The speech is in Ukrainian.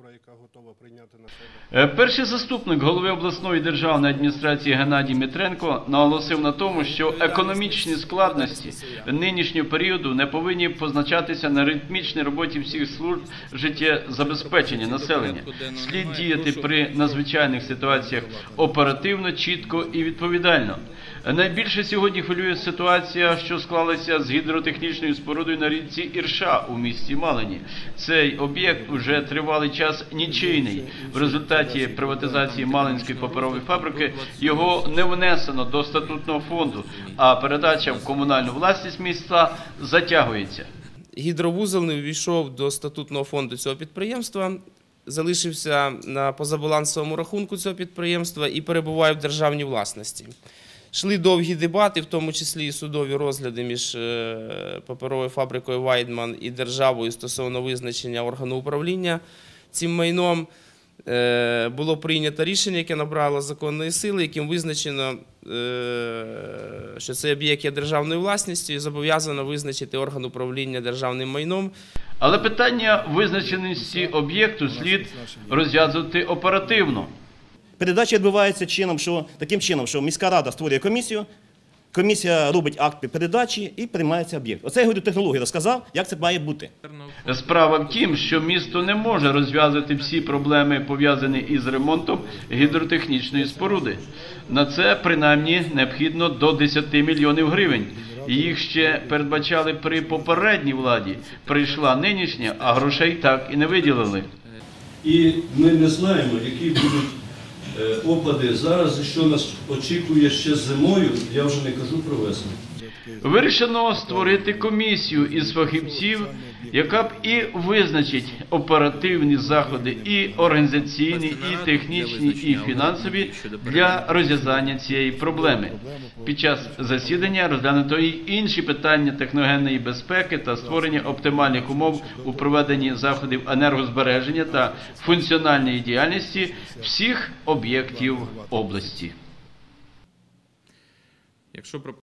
яка готова прийняти на себе. Перший заступник голови обласної державної адміністрації Геннадій Митренко наголосив на тому, що економічні складності нинішнього періоду не повинні позначатися на ритмічній роботі всіх служб життєзабезпечення населення. Слід діяти при надзвичайних ситуаціях оперативно, чітко і відповідально. Найбільше сьогодні хвилює ситуація, що склалася з гідротехнічною спорудою на річці Ірша у місті Малині. Цей об'єкт уже тривалий час нічийний. В результаті приватизації Малинської паперової фабрики його не внесено до статутного фонду, а передача в комунальну власність міста затягується. Гідровузол не увійшов до статутного фонду цього підприємства, залишився на позабалансовому рахунку цього підприємства і перебуває в державній власності. Йшли довгі дебати, в тому числі і судові розгляди між паперовою фабрикою «Вайдман» і державою стосовно визначення органу управління цим майном. Було прийнято рішення, яке набрало законної сили, яким визначено, що цей об'єкт є державною власністю і зобов'язано визначити орган управління державним майном. Але питання визначеності об'єкту слід розв'язувати оперативно. Передача відбувається таким чином, що міська рада створює комісію, комісія робить акт передачі і приймається об'єкт. Оце я говорю, технологію розказав, як це має бути. Справа в тім, що місто не може розв'язати всі проблеми, пов'язані із ремонтом гідротехнічної споруди. На це, принаймні, необхідно до 10 мільйонів гривень. Їх ще передбачали при попередній владі. Прийшла нинішня, а грошей так і не виділили. І ми не знаємо, які будуть опади зараз, що нас очікує ще зимою, я вже не кажу про весну. Вирішено створити комісію із фахівців, яка б і визначить оперативні заходи і організаційні, і технічні, і фінансові для розв'язання цієї проблеми. Під час засідання розглянуто і інші питання техногенної безпеки та створення оптимальних умов у проведенні заходів енергозбереження та функціональної діяльності всіх об'єктів області.